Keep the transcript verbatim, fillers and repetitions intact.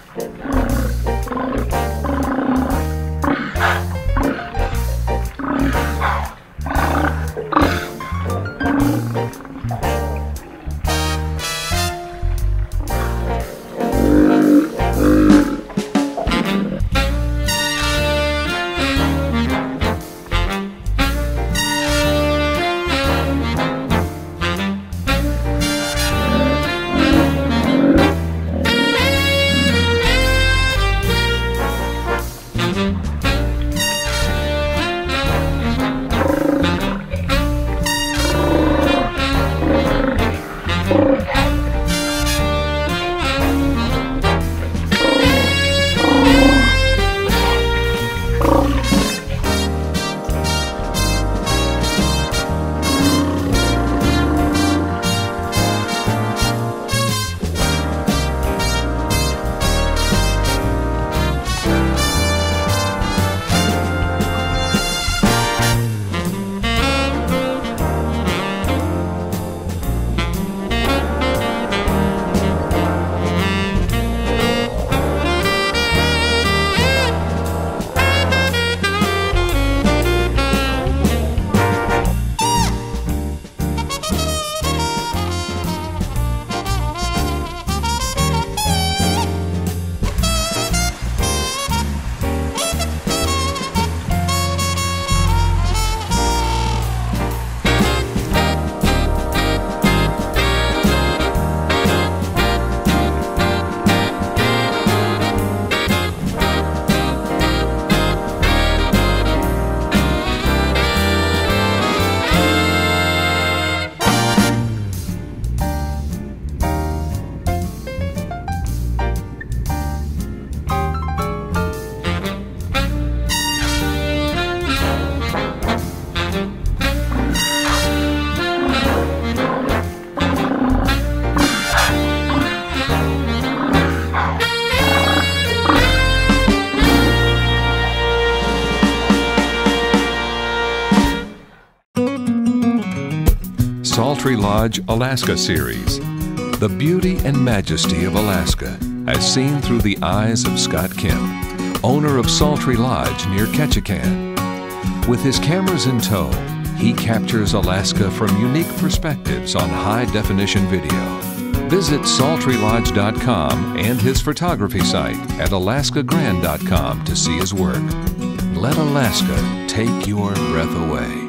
Sultry Lodge Alaska series. The beauty and majesty of Alaska as seen through the eyes of Scott Kemp, owner of Sultry Lodge near Ketchikan. With his cameras in tow, he captures Alaska from unique perspectives on high-definition video. Visit sultry lodge dot com and his photography site at alaska grand dot com to see his work. Let Alaska take your breath away.